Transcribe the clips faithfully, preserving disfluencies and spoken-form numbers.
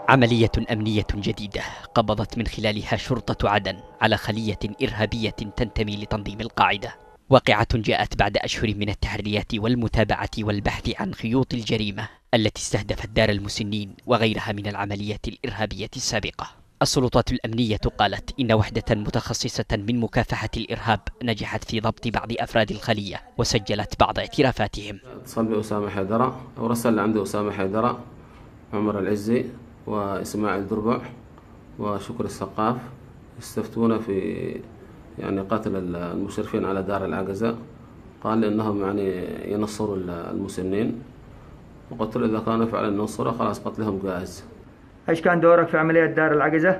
عملية أمنية جديدة قبضت من خلالها شرطة عدن على خلية إرهابية تنتمي لتنظيم القاعدة. واقعة جاءت بعد أشهر من التحريات والمتابعة والبحث عن خيوط الجريمة التي استهدفت دار المسنين وغيرها من العمليات الإرهابية السابقة. السلطات الأمنية قالت إن وحدة متخصصة من مكافحة الإرهاب نجحت في ضبط بعض أفراد الخلية وسجلت بعض اعترافاتهم. اتصل بأسامة حيدرة ورسل عندي أسامة حيدرة، عمر العزي وإسماعيل دربع وشكر السقاف يستفتون في يعني قتل المشرفين على دار العجزة. قال لي إنهم يعني ينصروا المسنين، وقلت له إذا كانوا فعلا ينصروا خلاص قتلهم جاهز. ايش كان دورك في عملية دار العجزة؟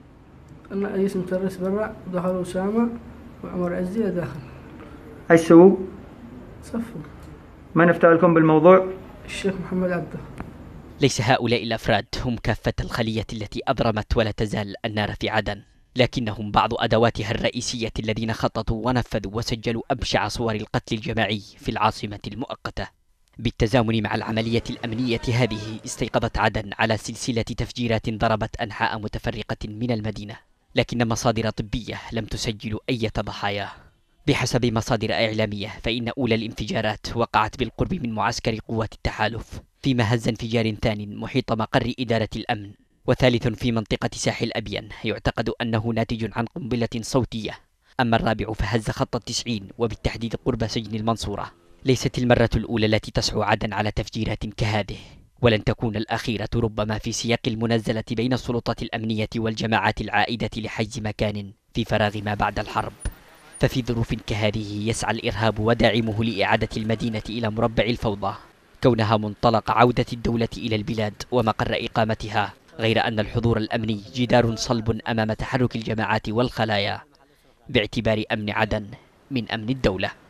أنا أيس مترس برا، دخل أسامة وعمر عزي داخل. ايش سووا؟ صفوا. من افتى لكم بالموضوع؟ الشيخ محمد عبده. ليس هؤلاء الأفراد هم كافة الخلية التي أضرمت ولا تزال النار في عدن، لكنهم بعض أدواتها الرئيسية الذين خططوا ونفذوا وسجلوا أبشع صور القتل الجماعي في العاصمة المؤقتة. بالتزامن مع العملية الأمنية هذه استيقظت عدن على سلسلة تفجيرات ضربت أنحاء متفرقة من المدينة، لكن مصادر طبية لم تسجل أي ضحايا. بحسب مصادر إعلامية فإن أولى الانفجارات وقعت بالقرب من معسكر قوات التحالف، فيما هز انفجار ثان محيط مقر إدارة الأمن، وثالث في منطقة ساحل أبين يعتقد أنه ناتج عن قنبلة صوتية. أما الرابع فهز خط التسعين وبالتحديد قرب سجن المنصورة. ليست المرة الأولى التي تسعو عدن على تفجيرات كهذه، ولن تكون الأخيرة ربما في سياق المنازلة بين السلطات الأمنية والجماعات العائدة لحيز مكان في فراغ ما بعد الحرب. ففي ظروف كهذه يسعى الإرهاب وداعمه لإعادة المدينة إلى مربع الفوضى، كونها منطلق عودة الدولة إلى البلاد ومقر إقامتها، غير أن الحضور الأمني جدار صلب أمام تحرك الجماعات والخلايا، باعتبار أمن عدن من أمن الدولة.